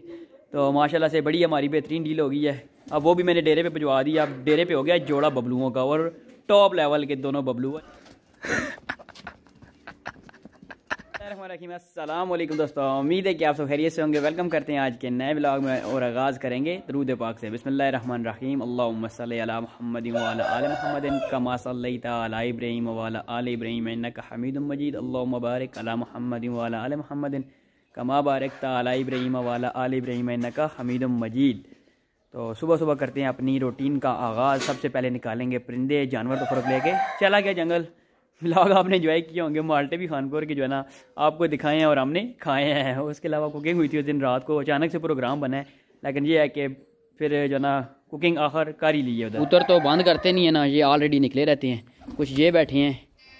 तो माशाल्लाह से बड़ी हमारी बेहतरीन डील हो गई है। अब वो भी मैंने डेरे पे भिजवा दी। अब डेरे पे हो गया जोड़ा बबलुओं का और टॉप लेवल के दोनों बबलू। अस्सलाम वालेकुम दोस्तों, उम्मीद है कि आप सब खैरियत से होंगे। वेलकम करते हैं आज के नए व्लॉग में और आगाज़ करेंगे दरूद पाक से। बिस्मिल्लाहिर्रहमानिर्रहीम। अल्लाहुम्मा सल्ली अला मुहम्मदिन व अला आलि मुहम्मदिन कमा सल्लैता अला इब्राहीम व अला आलि इब्राहीम इन्नका हमीदुम मजीद। अल्लाहुम्मा बारिक अला मुहम्मदिन व अला आलि मुहम्मदिन कमा बारकता अला इब्राहीम व अला आलि इब्राहीम इन्नका हमीदुम मजीद। तो सुबह सुबह करते हैं अपनी रूटीन का आगाज़। सबसे पहले निकालेंगे परिंदे जानवर तो फ़र्क लेके चला गया जंगल। व्लॉग आपने एंजॉय किए होंगे। माल्टे भी खानपुर के जो है ना आपको दिखाए हैं और हमने खाए हैं। उसके अलावा कुकिंग हुई थी उस दिन रात को, अचानक से प्रोग्राम बना है। लेकिन ये है कि फिर जो है ना कुकिंग आखिर कर ही ली है। उधर उतर तो बंद करते नहीं है ना, ये ऑलरेडी निकले रहते हैं। कुछ ये बैठे हैं।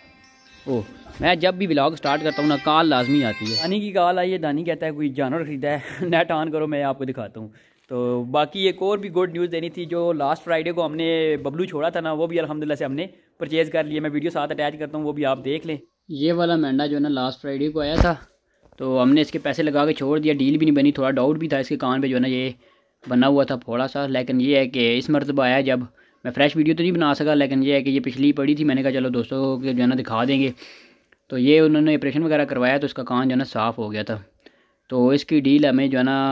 ओह, मैं जब भी व्लॉग स्टार्ट करता हूँ ना कॉल लाजमी आती है। दानी की कॉल आई है। दानी कहता है कोई जानवर ख़रीदा है, नेट ऑन करो मैं आपको दिखाता हूँ। तो बाकी एक और भी गुड न्यूज़ देनी थी। जो लास्ट फ्राइडे को हमने बबलू छोड़ा था ना, वो भी अल्हम्दुलिल्लाह से हमने परचेज़ कर लिया। मैं वीडियो साथ अटैच करता हूँ, वो भी आप देख लें। ये वाला मेंढा जो है ना लास्ट फ्राइडे को आया था, तो हमने इसके पैसे लगा के छोड़ दिया। डील भी नहीं बनी, थोड़ा डाउट भी था इसके कान पे जो है ना ये बना हुआ था थोड़ा सा। लेकिन ये है कि इस मरतबा आया जब मैं फ्रेश वीडियो तो नहीं बना सका, लेकिन ये है कि ये पिछली पड़ी थी। मैंने कहा चलो दोस्तों को जो है ना दिखा देंगे। तो ये उन्होंने ऑपरेशन वगैरह करवाया तो इसका कान जो है ना साफ़ हो गया था। तो इसकी डील हमें जो है ना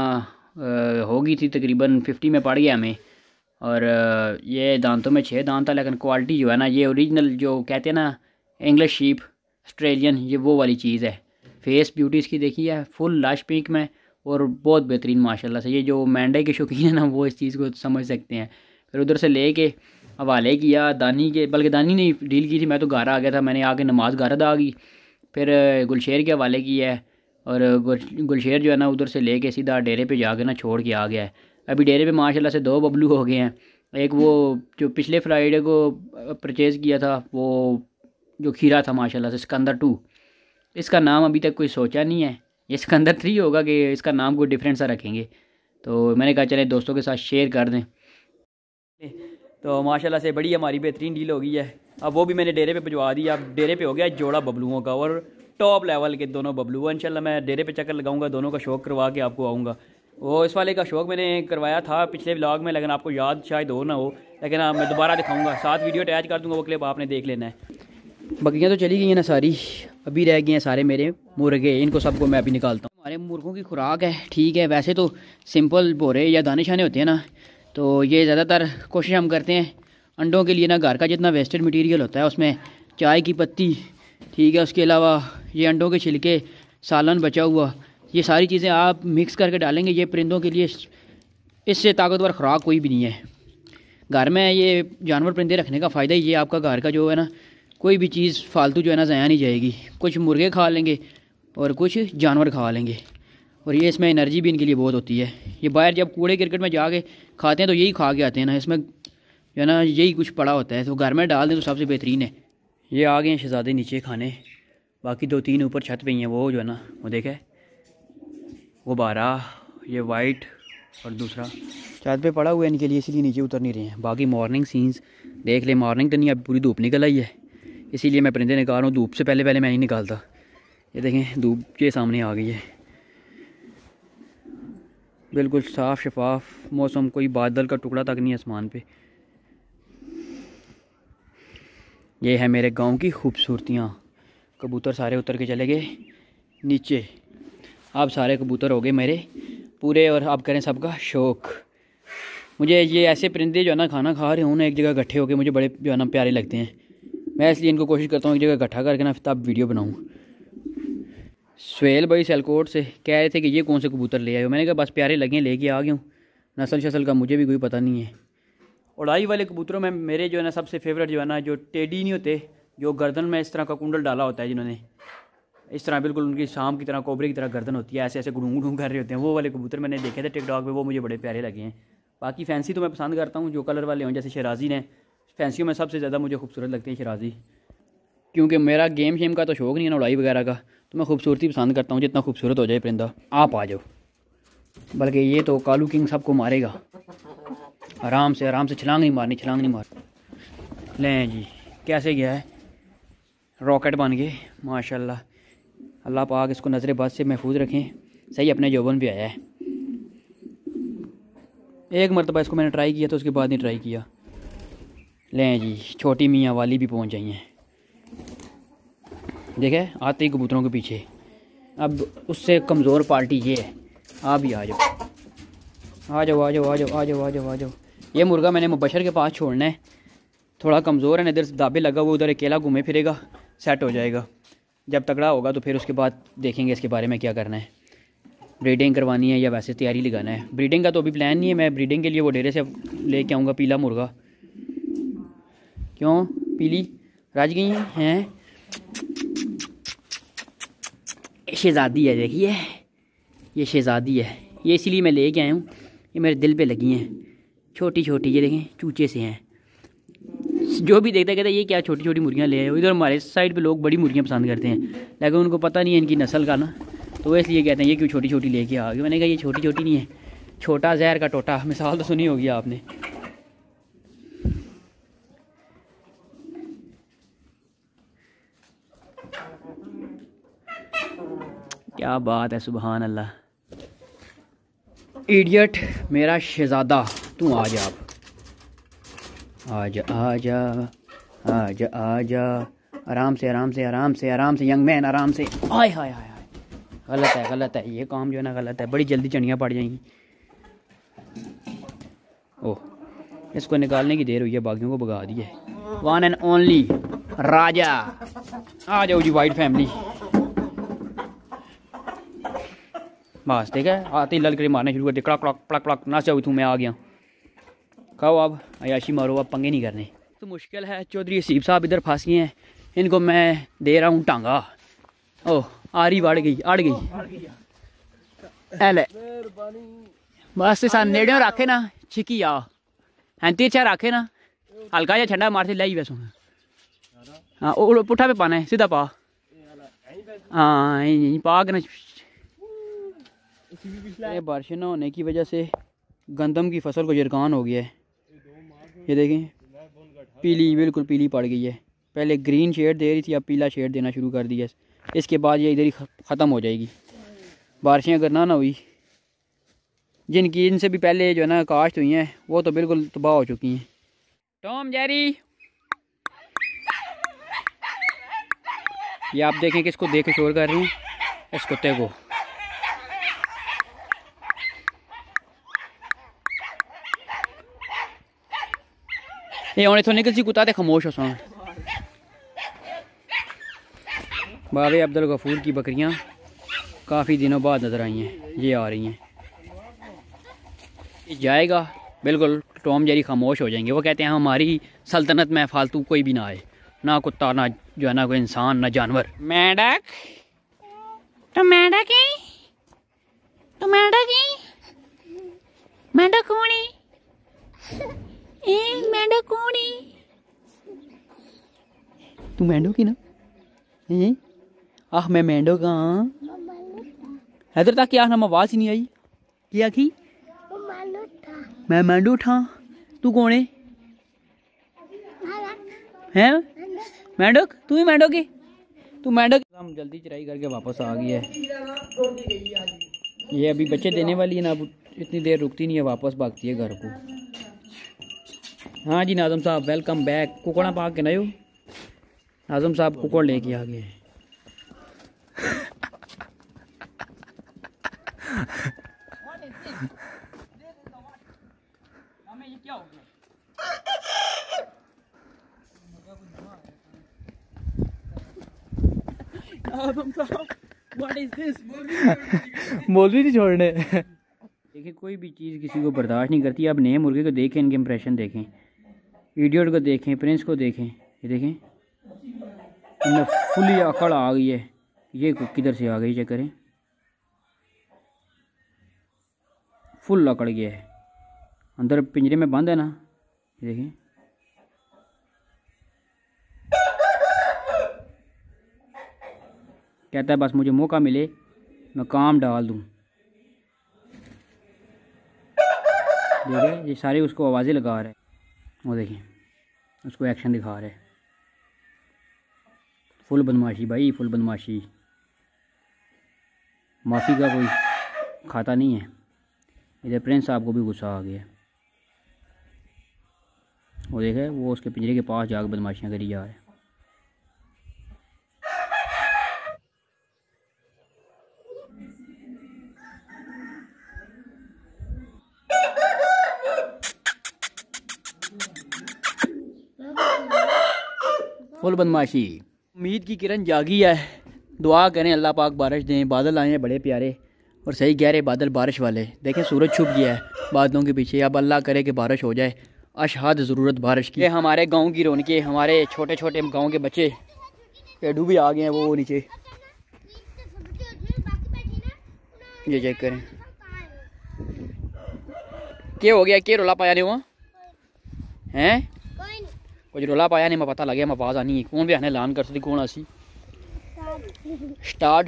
होगी थी तकरीबन 50 में पड़ गया हमें। और ये दांतों में 6 दांत था, लेकिन क्वालिटी जो है ना ये ओरिजिनल जो कहते हैं ना इंग्लिश शीप ऑस्ट्रेलियन, ये वो वाली चीज़ है। फेस ब्यूटी इसकी देखी है, फुल लाश पिंक में और बहुत बेहतरीन माशाल्लाह से। ये जो मेंढे के शौकीन है ना वो इस चीज़ को समझ सकते हैं। फिर उधर से ले के हवाले किया दानी के, बल्कि दानी ने डील की थी। मैं तो घर आ गया था, मैंने आके नमाज घर अदा की। फिर गुलशेर के हवाले किया है और गुलशेर जो है ना उधर से लेके सीधा डेरे पे जाके ना छोड़ के आ गया है। अभी डेरे पे माशाल्लाह से 2 बबलू हो गए हैं। एक वो जो पिछले फ्राइडे को परचेज़ किया था, वो जो खीरा था माशाल्लाह से, सिकंदर 2। इसका नाम अभी तक कोई सोचा नहीं है। ये सिकंदर 3 होगा कि इसका नाम कोई डिफरेंट सा रखेंगे। तो मैंने कहा चले दोस्तों के साथ शेयर कर दें। तो माशाल्लाह से बड़ी हमारी बेहतरीन डील हो गई है। अब वो भी मैंने डेरे पे भिजवा दी। अब डेरे पे हो गया जोड़ा बबलुओं का और टॉप लेवल के दोनों बबलू। इंशाल्लाह मैं डेरे पे चक्कर लगाऊंगा, दोनों का शौक करवा के आपको आऊँगा। वो इस वाले का शौक मैंने करवाया था पिछले व्लॉग में, लेकिन आपको याद शायद हो ना हो, लेकिन मैं दोबारा दिखाऊंगा। साथ वीडियो अटैच कर दूँगा, वो क्लिप आपने देख लेना है। बकरियाँ तो चली गई हैं ना सारी, अभी रह गए हैं सारे मेरे मुर्गे। इनको सबको मैं अभी निकालता हूँ। हमारे मुर्गों की खुराक है ठीक है, वैसे तो सिंपल बोरे या दाने शाने होते हैं ना, तो ये ज़्यादातर कोशिश हम करते हैं अंडों के लिए ना घर का जितना वेस्टेड मटेरियल होता है उसमें चाय की पत्ती, ठीक है, उसके अलावा ये अंडों के छिलके, सालन बचा हुआ, ये सारी चीज़ें आप मिक्स करके डालेंगे। ये परिंदों के लिए इससे ताकतवर खुराक कोई भी नहीं है। घर में ये जानवर परिंदे रखने का फ़ायदा ही ये, आपका घर का जो है ना कोई भी चीज़ फालतू जो है ना ज़ाया नहीं जाएगी। कुछ मुर्गे खा लेंगे और कुछ जानवर खा लेंगे, और ये इसमें एनर्जी भी इनके लिए बहुत होती है। ये बाहर जब कूड़े क्रिकेट में जाके खाते हैं तो यही खा के आते हैं ना, इसमें जो है ना यही कुछ पड़ा होता है। तो घर में डाल दें तो सबसे बेहतरीन है। ये आ गए हैं शहज़ादे नीचे खाने, बाकी 2-3 ऊपर छत पे ही हैं। वो जो है ना वो देखे वो 12, ये वाइट और दूसरा छत पे पड़ा हुआ है इनके लिए, इसीलिए नीचे उतर नहीं रहे हैं। बाकी मॉर्निंग सीन्स देख ले। मॉर्निंग तो नहीं, अब पूरी धूप निकल आई है, इसीलिए मैं परिंदे निकाल रहा हूँ। धूप से पहले पहले मैं नहीं निकालता। ये देखें धूप के सामने आ गई है, बिल्कुल साफ़ शफाफ मौसम, कोई बादल का टुकड़ा तक नहीं आसमान पे। ये है मेरे गांव की खूबसूरतियाँ। कबूतर सारे उतर के चले गए नीचे। अब सारे कबूतर हो गए मेरे पूरे, और अब करें सबका शौक़। मुझे ये ऐसे परिंदे जो है ना खाना खा रहे हों ना एक जगह इकट्ठे होकर, मुझे बड़े जो है ना प्यारे लगते हैं। मैं इसलिए इनको कोशिश करता हूँ एक जगह इकट्ठा करके ना तब वीडियो बनाऊँ। सुहेल भाई सियालकोट से कह रहे थे कि ये कौन से कबूतर ले आए हो। मैंने कहा बस प्यारे लगे लेके आ गया हूँ, नस्ल शसल का मुझे भी कोई पता नहीं है। उड़ाई वाले कबूतरों में मेरे जो है ना सबसे फेवरेट जो है ना, जो टेडी नहीं होते, जो गर्दन में इस तरह का कुंडल डाला होता है, जिन्होंने इस तरह बिल्कुल उनकी शाम की तरह कोबरे की तरह गर्दन होती है, ऐसे ऐसे गुड़ूं गुड़ूं कर रहे होते हैं, वो वाले कबूतर मैंने देखे थे टिकटॉक पे, वो मुझे बड़े प्यारे लगे हैं। बाकी फैंसी तो मैं पसंद करता हूँ जो कलर वाले हों, जैसे शराजी ने। फैंसियों में सबसे ज़्यादा मुझे खूबसूरत लगती है शराजी, क्योंकि मेरा गेम शेम का तो शौक़ नहीं है ना उड़ाई वगैरह का, तो मैं खूबसूरती पसंद करता हूँ। जितना खूबसूरत हो जाए परिंदा आप आ जाओ। बल्कि ये तो कालू किंग सबको मारेगा। आराम से छलांग नहीं मारनी, छलांग नहीं मार। लें जी कैसे गया है, रॉकेट बन गए माशाल्लाह। अल्लाह पाक इसको नज़र बद से महफूज रखें। सही अपने जोबन पे आया है। एक मरतबा इसको मैंने ट्राई किया तो उसके बाद नहीं ट्राई किया। लें जी, छोटी मियाँ वाली भी पहुंच गई हैं। देखे आते ही कबूतरों के पीछे। अब उससे कमज़ोर पार्टी ये है। आप भी आ जाओ, आ जाओ, आ जाओ, आ जाओ, आ जाओ, आ जाओ, आ जाओ। ये मुर्गा मैंने मुबशर के पास छोड़ना है, थोड़ा कमज़ोर है, इधर से दाबे लगा हुआ, उधर अकेला घूमे फिरेगा, सेट हो जाएगा। जब तगड़ा होगा तो फिर उसके बाद देखेंगे इसके बारे में क्या करना है, ब्रीडिंग करवानी है या वैसे तैयारी लगाना है। ब्रीडिंग का तो अभी प्लान नहीं है। मैं ब्रीडिंग के लिए वो डेरे से लेके आऊँगा पीला मुर्गा। क्यों पीली राज गई हैं? शहज़ादी है, देखिए ये शहज़ादी है, ये इसीलिए मैं लेके आया हूँ। ये मेरे दिल पे लगी हैं, छोटी छोटी, ये देखें चूचे से हैं। जो भी देखता कहता है ये क्या छोटी छोटी मुर्गियाँ ले आए। इधर हमारे साइड पे लोग बड़ी मुर्गियाँ पसंद करते हैं, लेकिन उनको पता नहीं है इनकी नस्ल का ना, तो वो इसलिए कहते हैं ये क्यों छोटी छोटी लेके आ गए। मैंने कहा ये छोटी छोटी नहीं है, छोटा जहर का टोटा, मिसाल तो सुनी होगी आपने। क्या बात है, सुबहान अल्लाह। इडियट मेरा शहज़ादा, तू आ जा, आजा आजा आजा आजा, आराम से आराम से आराम से आराम से, यंग मैन आराम से। आय हाय हाय हाय, गलत है गलत है, ये काम जो है ना गलत है, बड़ी जल्दी चढ़ियाँ पड़ जाएंगी। ओह, इसको निकालने की देर हुई है, बागियों को भगा दिए। वन एंड ओनली राजा, आ जाओ जी वाइट फैमिली। बस ठीक है, आते ही ललकरे मारने शुरू कर दे, कड़क कड़क पड़क पड़क, ना चाहूँ तू मैं आ गया। कहो अब अयाशी मारो, अब पंगे नहीं करने। तो मुश्किल है, चौधरी हसीब साहब इधर फंस गए हैं, इनको मैं दे रहा हूँ टांगा। ओह आरी बढ़ गई, अड़ गई। एले बस सा नेड़े रखे ना, छिकी आ हैं तिरछा रखे ना, हल्का जा ठंडा मारते लाई वैसो। हाँ वो पुट्ठा पे पाना है, सीधा पा। हाँ यहीं पा के ना। बारिश ना होने की वजह से गंदम की फसल को जरकान हो गया है। ये देखें पीली, बिल्कुल पीली पड़ गई है। पहले ग्रीन शेड दे रही थी, अब पीला शेड देना शुरू कर दिया। इसके बाद ये इधर ही ख़त्म हो जाएगी, बारिशें अगर ना हुई। जिनकी इनसे भी पहले जो है ना काश्त हुई हैं, वो तो बिल्कुल तबाह हो चुकी हैं। टॉम जेरी, ये आप देखें किसको देख के शोर कर रही हैं, इस कुत्ते को। ये होने तो निकल सी कुत्ता थे, खामोश हो सुन। बाबे अब्दुल गफूर की बकरियां काफ़ी दिनों बाद नज़र आई हैं, ये आ रही हैं। ये जाएगा बिल्कुल, टॉम जेरी खामोश हो जाएंगे। वो कहते हैं हमारी सल्तनत में फालतू कोई भी ना आए, ना कुत्ता, ना जो है ना कोई इंसान, ना जानवर। मेंढक तो मेंढक है, तो मेंढक है, मेंढक कौन है? मेंढक कौन है? तू मेंढक ही ना? आह मैं मेंढक हाँ। इधर तक क्या नाम, आवाज़ ही नहीं आई। क्या की? मैं मेंढक था। तू कौन है? हैं मेंढक? तू ही मेंढक है? तू मेंढक। हम जल्दी चराई करके वापस आ गई है। ये अभी बच्चे देने वाली है ना, अब इतनी देर रुकती नहीं है, वापस भागती है घर को। हाँ जी नाज़म साहब वेलकम बैक। कुकड़ा पाक के नयो नाज़म साहब कुकड़ लेके आ गए। मौलवी नहीं छोड़ने। देखिए कोई भी चीज़ किसी को बर्दाश्त नहीं करती। अब नए मुर्गे को देखें, इनके इंप्रेशन देखें, इडियट को देखें, प्रिंस को देखें। ये देखें इनमें फुली अकड़ आ गई है। ये किधर से आ गई चेक करें, फुल अकड़ गया है, अंदर पिंजरे में बंद है ना। ये देखें कहता है बस मुझे मौका मिले मैं काम डाल दूँ। ठीक है ये सारे उसको आवाज़ें लगा रहे हैं। वो देखें उसको एक्शन दिखा रहे हैं। फुल बदमाशी भाई, फुल बदमाशी, माफ़ी का कोई खाता नहीं है। इधर प्रिंस साहब को भी गुस्सा आ गया। वो देखे वो उसके पिंजरे के पास जाकर बदमाशियाँ करी जा रहे हैं। फुल बदमाशी। उम्मीद की किरण जागी है। दुआ करें अल्लाह पाक बारिश दें। बादल आए हैं बड़े प्यारे और सही गहरे बादल बारिश वाले। देखें सूरज छुप गया है बादलों के पीछे। अब अल्लाह करे कि बारिश हो जाए। अशहद ज़रूरत बारिश की। हमारे गांव की रौनकें, हमारे छोटे छोटे गांव के बच्चे पेड़ू भी आ गए हैं वो नीचे। ये चेक करें क्या हो गया, क्या रोला पाया नहीं हुआ हैं? कुछ रोला पाया नहीं, मैं पता लग गया मैं आवाज़ आनी है। कौन भी आने ऐलान कर सकती कौन आसी स्टार्ट।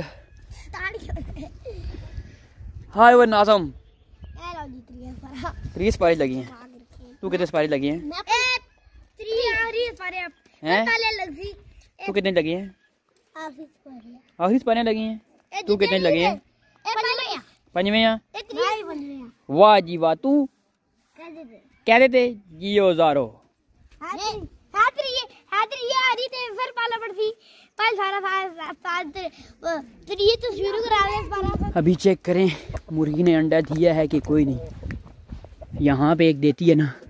हाय वो नाज़म 3 स्पाइस लगी हैं। तू कितने स्पाइस लगी हैं? तू कितने लगी हैं? आखिरी स्पाइस लगी हैं। तू कितने लगी हैं? 5वें। वाह जी वाह। तू कह देते जियो ज़ारो। अभी चेक करें मुर्गी ने अंडा दिया है कि कोई नहीं। यहाँ पे एक देती है ना,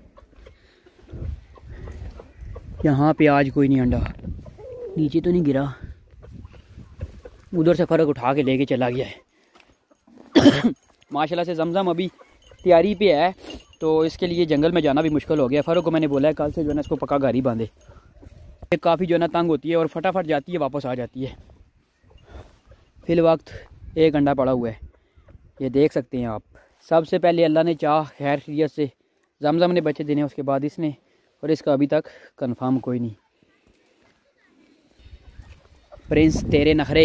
यहाँ पे आज कोई नहीं अंडा। नीचे तो नहीं गिरा, उधर से फ़र्क उठा के लेके चला गया है। माशाल्लाह से जमजम अभी तैयारी पे है तो इसके लिए जंगल में जाना भी मुश्किल हो गया। फ़र्क को मैंने बोला है कल से जो है ना इसको पक्का गाड़ी बांधे। काफ़ी जो है ना तंग होती है और फटाफट जाती है वापस आ जाती है। फिल वक्त एक अंडा पड़ा हुआ है, ये देख सकते हैं आप। सबसे पहले अल्लाह ने चाह खैर खैरियत से जमजम ने बच्चे देने, उसके बाद इसने, और इसका अभी तक कंफर्म कोई नहीं। प्रिंस तेरे नखरे,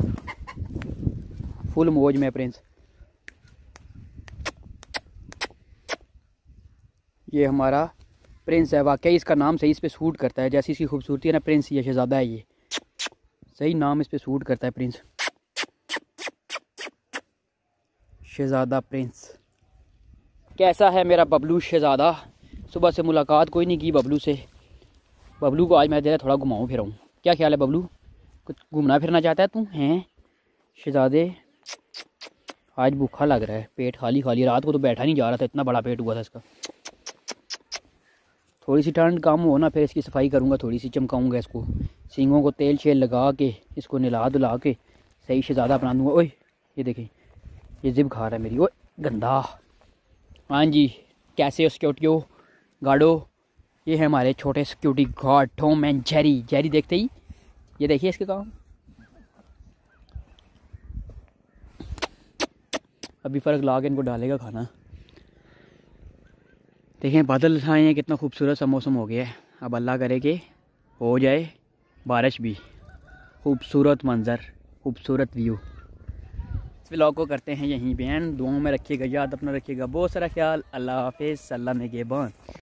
फुल मौज में प्रिंस। ये हमारा प्रिंस है। वाकई इसका नाम सही इस पे सूट करता है, जैसी इसकी खूबसूरती है ना। प्रिंस ये शहजादा है, ये सही नाम इस पे सूट करता है प्रिंस। शहजादा प्रिंस। कैसा है मेरा बबलू शहजादा? सुबह से मुलाकात कोई नहीं की बबलू से। बबलू को आज मैं जरा थोड़ा घुमाऊँ फिराऊँ। क्या ख्याल है बबलू, कुछ घूमना फिरना चाहता है तू? हैं शहजादे, आज भूखा लग रहा है, पेट खाली खाली। रात को तो बैठा नहीं जा रहा था, इतना बड़ा पेट हुआ था इसका। थोड़ी सी ठंड कम हो ना फिर इसकी सफाई करूँगा, थोड़ी सी चमकाऊँगा इसको। सींगों को तेल शेल लगा के इसको नहला धुला के सही शहजादा बना दूँगा। ओए ये देखें ये जिब खा रहा है मेरी। ओए गंदा। हाँ जी, कैसे हो सिक्योरिटी गार्डो? ये है हमारे छोटे security guard Tom and Jerry. Jerry देखते ही ये देखिए इसके काम। अभी फ़र्क ला के इनको डालेगा खाना। देखें बादल आए हैं, कितना खूबसूरत सा मौसम हो गया है। अब अल्लाह करे कि हो जाए बारिश भी। खूबसूरत मंज़र, खूबसूरत व्यू। इस व्लॉग को करते हैं यहीं पे एंड। दुआओं में रखिएगा, याद अपना रखिएगा, बहुत सारा ख्याल। अल्लाह हाफिज़, अल्लाह में के बान।